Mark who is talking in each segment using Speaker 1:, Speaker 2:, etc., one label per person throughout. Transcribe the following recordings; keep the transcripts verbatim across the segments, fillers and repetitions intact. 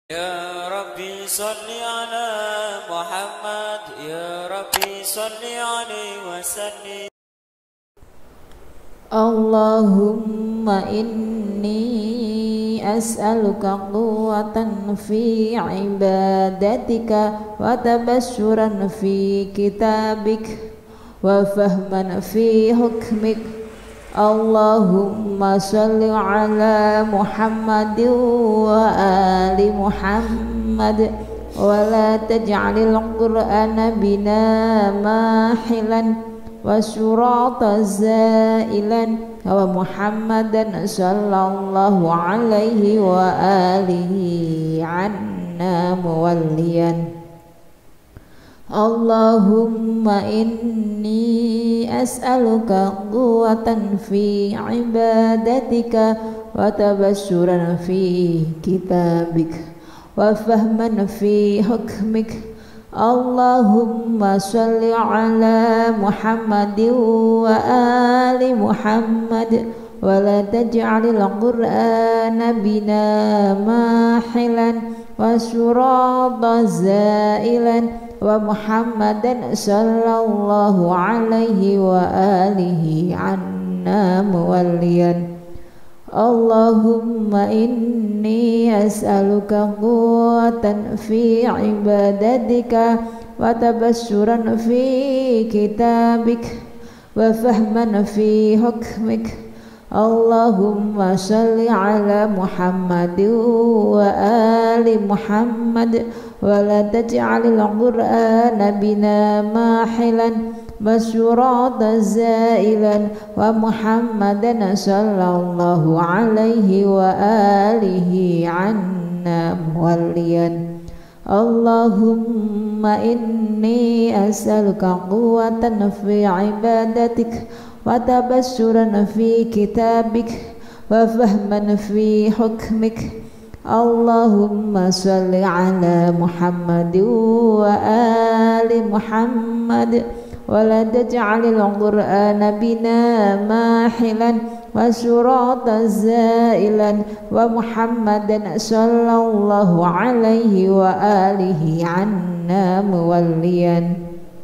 Speaker 1: Ya Rabbi salli ala Muhammad, Ya Rabbi salli alaihi wasallim.
Speaker 2: Allahumma inni as'aluka quwwatan fi ibadatika wa tabassuran fi kitabik wa fahman fi hukmik. Allahumma salli ala Muhammadin wa ali Muhammad wa la taj'alil Qur'ana bina mahilan wa surata zailan wa Muhammadan sallallahu alaihi wa alihi anna muwalliyan. Allahumma inni as'aluka quwwatan fi ibadatika wa tabassuran fi kitabik wa fahman fi hukmik. Allahumma salli ala Muhammadin wa ali Muhammad wa la taj'alil Qur'ana bina mahilan wa surata zailan wa Muhammadan sallallahu alaihi wa alihi anna muwalliyan. Allahumma inni as'aluka quwwatan fi ibadatika wa tabassuran fi kitabik wa fahman fi hukmik. Allahumma salli ala Muhammadin wa ali Muhammad wa la taj'alil Qur'ana bina mahilan wa surata zailan wa Muhammadan sallallahu alaihi wa alihi anna muwalliyan. Allahumma inni as'aluka quwwatan fi ibadatik wa tabassuran fi kitabik wa fahman fi hukmik. Allahumma salli ala Muhammadin wa ali Muhammad wa la taj'alil Qur'ana bina mahilan wa surata zailan wa Muhammadan sallallahu alaihi wa alihi anna muwalliyan.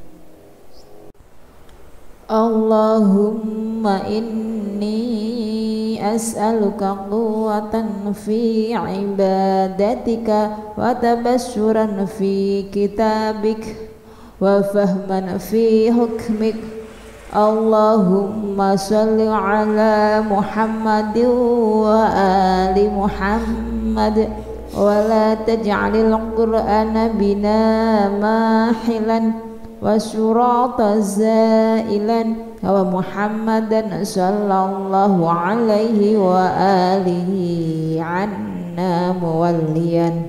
Speaker 2: Allahumma inni as'aluka quwwatan fi ibadatika wa tabassuran fi kitabik wa fahman fi hukmik. Allahumma salli ala Muhammadin wa ali Muhammad wa la taj'alil Qur'ana bina mahilan wa surata zailan wa Muhammadan sallallahu alaihi wa alihi anna muwalliyan.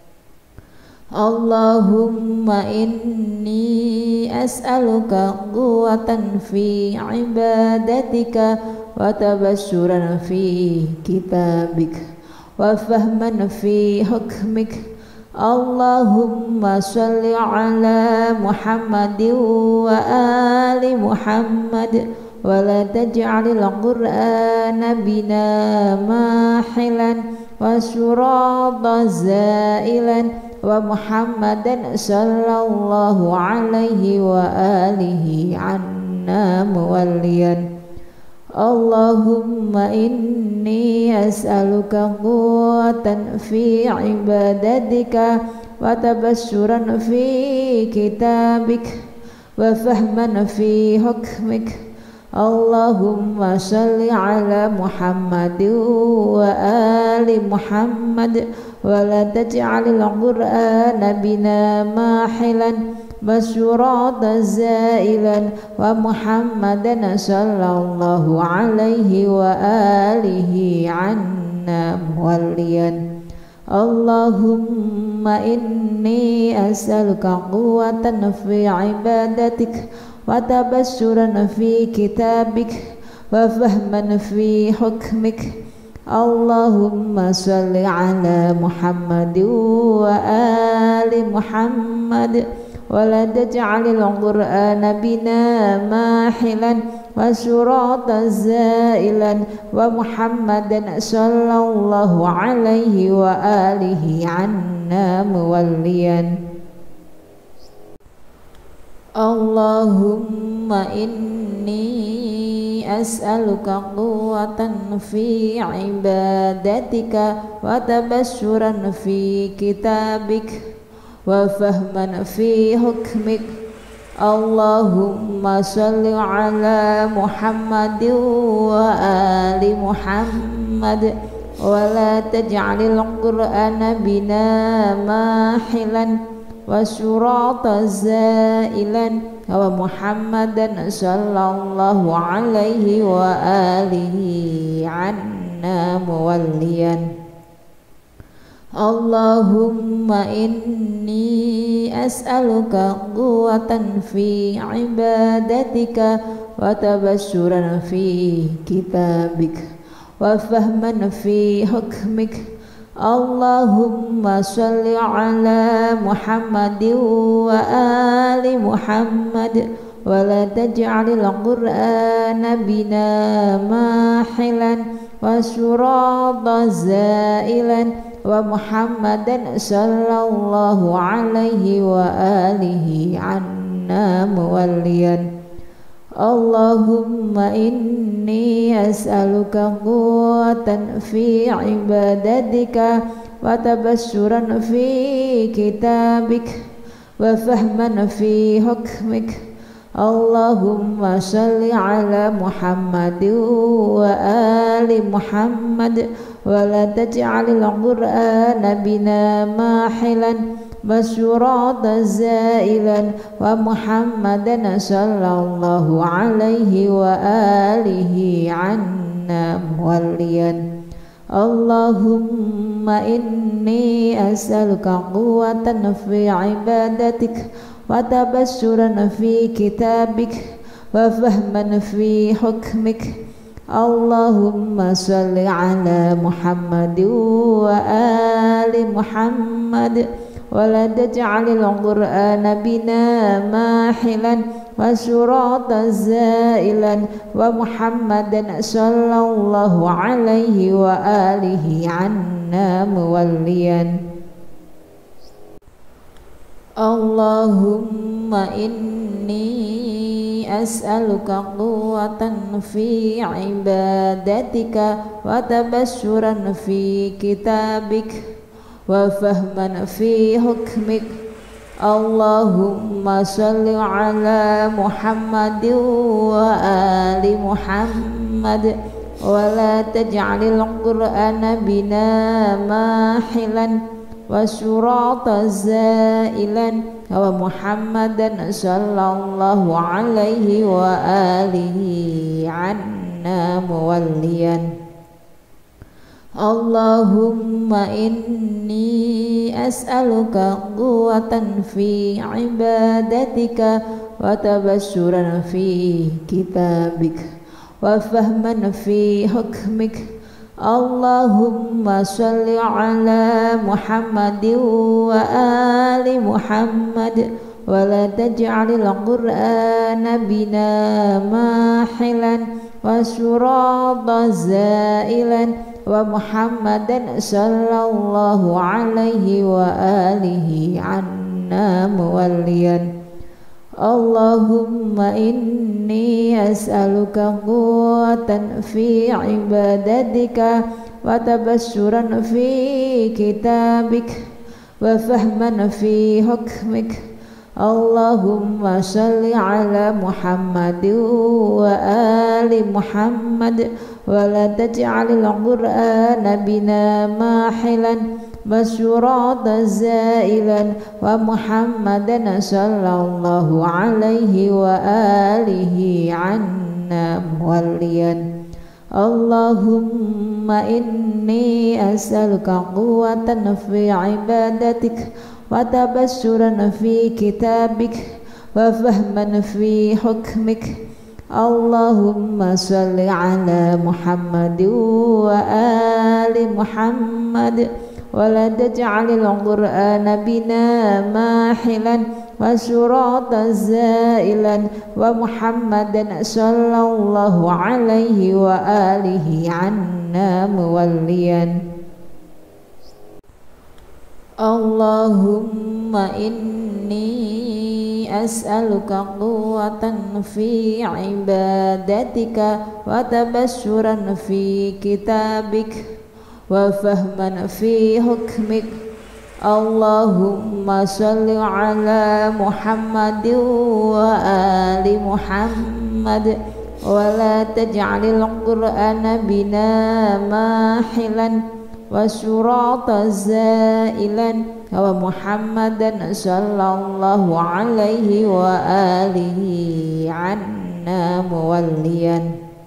Speaker 2: Allahumma inni as'aluka quwwatan fi ibadatika wa tabassuran fi kitabik wa fahman fi hukmik. Allahumma salli ala Muhammadin wa ali Muhammad wa la taj'alil Qur'ana bina mahilan wa surata zailan wa Muhammadan sallallahu alaihi wa alihi anna muwalliyan. Allahumma inni as'aluka quwwatan fi ibadatika wa tabassuran fi kitabik wa fahman fi hukmik. Allahumma salli ala Muhammadin wa ali Muhammad wa la taj'alil Qur'ana bina mahilan wa surata zailan wa Muhammadan sallallahu alaihi wa alihi anna muwalliyan. Allahumma inni as'aluka quwwatan fi ibadatik wa tabassuran fi kitabik wa fahman fi hukmik. Allahumma salli ala Muhammadin wa ali Muhammad wa la taj'alil Qur'ana bina mahilan وصراطا زائلا ومحمدا صلى الله عليه وآله عنا موليا اللهم إني أسألك قوة في عبادتك وتبشرا في كتابك وفهما في حكمك اللهم صل على محمد وآل محمد ولا تجعل القرآن بنا ماحلا وصراطا زائلا ومحمدا صلى الله عليه وآله عنا موليا اللهم إني أسألك قوة في عبادتك وتبشرا في كتابك وفهما في حكمك اللهم صل على محمد وآل محمد ولا تجعل القرآن بنا ماحلا وصراطا زائلا ومحمدا صلى الله عليه وآله عنا موليا اللهم إني أسألك قوة في عبادتك وتبشرا في كتابك وفهما في حكمك اللهم صل على محمد وآل محمد ولا تجعل القرآن بنا ماحلا وصراطا زائلا ومحمدا صلى الله عليه وآله عنا موليا اللهم إني أسألك قوة في عبادتك وتبشرا في كتابك وفهما في حكمك اللهم صل على محمد وآل محمد ولا تجعل القرآن بنا ماحلا وصراطا زائلا ومحمدا صلى الله عليه وآله عنا موليا اللهم إني أسألك قوة في عبادتك وتبشرا في كتابك وفهما في حكمك اللهم صل على محمد وآل محمد ولا تجعل القرآن بنا ماحلا وصراطا زائلا ومحمدا صلى الله عليه وآله عنا موليا اللهم إني أسألك قوة في عبادتك وتبشرا في كتابك وفهما في حكمك اللهم صل على محمد وآل محمد ولا تجعل القرآن بنا ماحلا وصراطا زائلا ومحمدا صلى الله عليه وآله عنا موليا اللهم إني أسألك قوة في عبادتك وتبشرا في كتابك وفهما في حكمك اللهم صل على محمد وآل محمد ولا تجعل القرآن بنا ماحلا وصراطا زائلا ومحمدا صلى الله عليه وآله عنا موليا اللهم إني أسألك قوة في عبادتك وتبشرا في كتابك وفهما في حكمك اللهم صل على محمد وآل محمد ولا تجعل القرآن بنا ماحلا وصراط زائلا ومحمدا صلى الله عليه وآله عنا موليا اللهم إني أسألك قوة في عبادتك وتبشرا في كتابك وفهما في حكمك اللهم صل على محمد وآل محمد ولا تجعل القرآن بنا ماحلا وصراطا زائلا ومحمدا صلى الله عليه وآله عنا موليا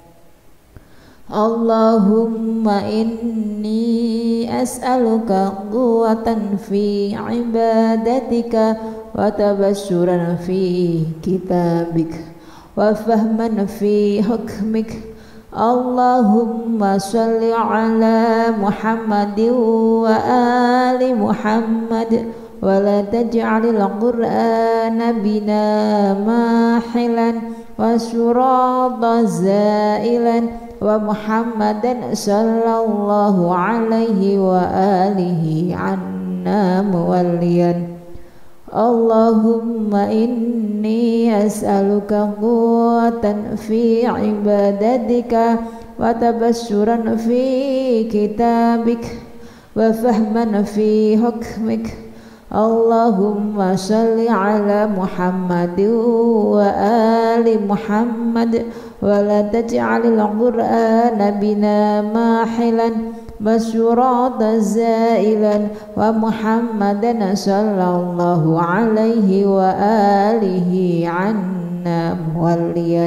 Speaker 2: اللهم إني أسألك قوة في عبادتك وتبشرا في كتابك وفهما في حكمك اللهم صل على محمد وآل محمد ولا تجعل القرآن بنا ماحلا وصراطا زائلا ومحمدا صلى الله عليه وآله عنا موليا اللهم إني أسألك قوة في عبادتك وتبشرا في كتابك وفهما في حكمك اللهم صل على محمد وآل محمد ولا تجعل القرآن بنا ماحلا وصراطا زائلا ومحمدا صلى الله عليه وآله عنا موليا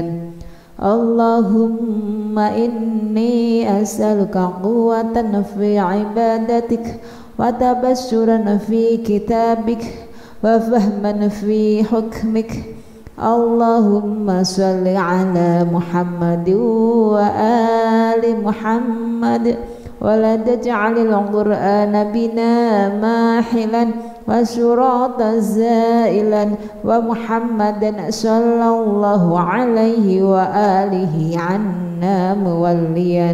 Speaker 2: اللهم إني أسألك قوة في عبادتك وتبشرا في كتابك وفهما في حكمك اللهم صل على محمد وآل محمد ولا تجعل القرآن بنا ماحلا وصراطا زائلا ومحمدا صلى الله عليه وآله عنا موليا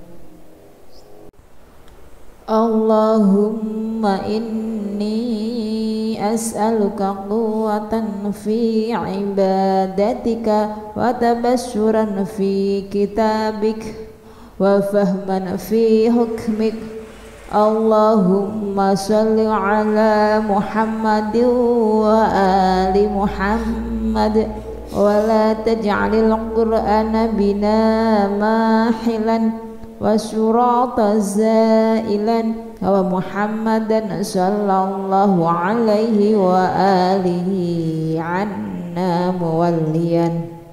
Speaker 2: اللهم إني أسألك قوة في عبادتك وتبشرا في كتابك وفهما في حكمك اللهم صل على محمد وآل محمد ولا تجعل القرآن بنا ماحلا وصراطا زائلا ومحمدا صلى الله عليه وآله عنا موليا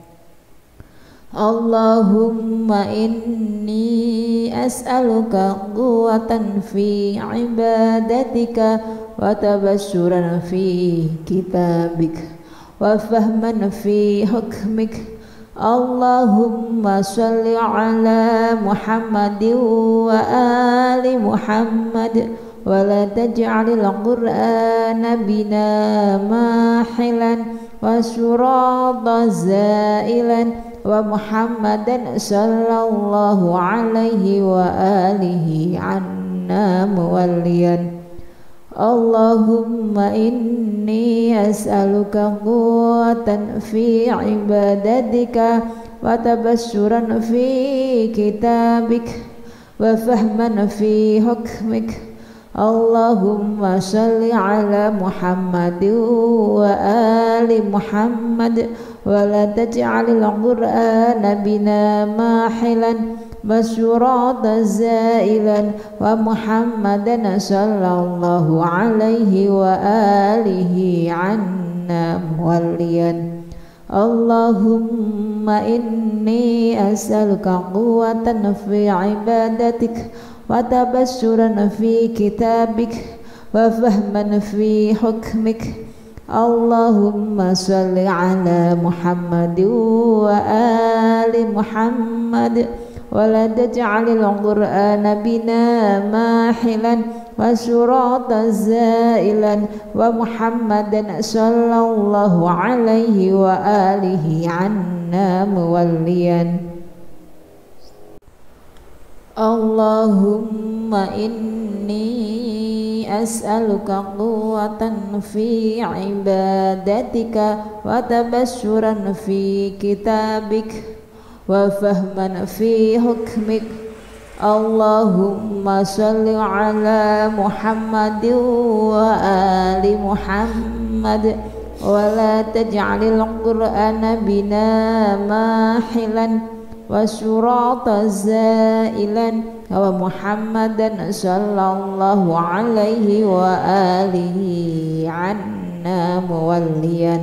Speaker 2: اللهم إني أسألك قوة في عبادتك وتبشرا في كتابك وفهما في حكمك اللهم صل على محمد وآل محمد ولا تجعل القرآن بنا ماحلا وصراطا زائلا ومحمدا صلى الله عليه وآله عنا موليا اللهم إني أسألك قوة في عبادتك وتبشرا في كتابك وفهما في حكمك اللهم صل على محمد وآل محمد ولا تجعل القرآن بنا ماحلا وصراطا زائلا ومحمدا صلى الله عليه وآله عنا موليا اللهم إني أسألك قوة في عبادتك وتبشرا في كتابك وفهما في حكمك اللهم صل على محمد وآل محمد ولا تجعل القرآن بنا ماحلا وصراطا زائلا ومحمدا صلى الله عليه وآله عنا موليا اللهم إني أسألك قوة في عبادتك وتبشرا في كتابك وفهما في حكمك اللهم صل على محمد وآل محمد ولا تجعل القرآن بنا ماحلا وصراطا زائلا ومحمدا صلى الله عليه وآله عنا موليا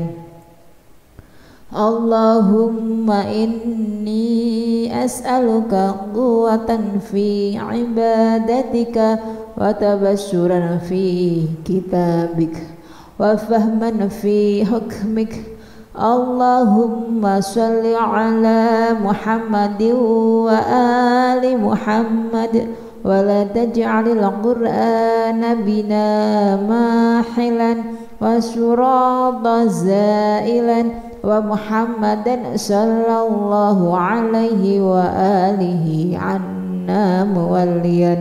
Speaker 2: اللهم إني أسألك قوة في عبادتك وتبشرا في كتابك وفهما في حكمك اللهم صل على محمد وآل محمد ولا تجعل القرآن بنا ماحلا وصراطا زائلا ومحمدا صلى الله عليه وآله عنا موليا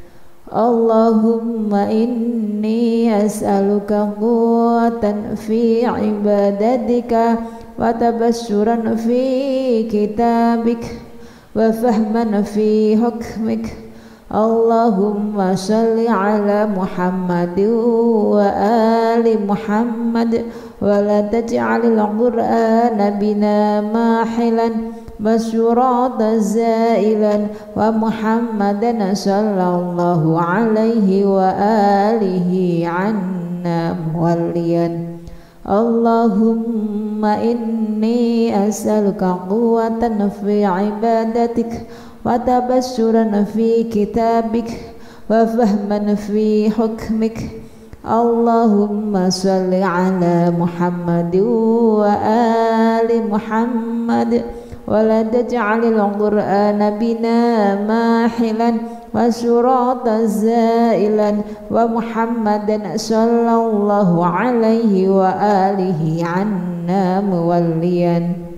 Speaker 2: اللهم إني أسألك قوة في عبادتك وتبشرا في كتابك وفهما في حكمك اللهم صل على محمد وآل محمد ولا تجعل القرآن بنا ماحلا وصراطا زائلا ومحمدا صلى الله عليه وآله عنا موليا اللهم إني أسألك قوة في عبادتك وتبشرا في كتابك وفهما في حكمك اللهم صل على محمد وآل محمد ولا تجعل القرآن بنا ماحلا وصراطا زائلا ومحمدا صلى الله عليه وآله عنا موليا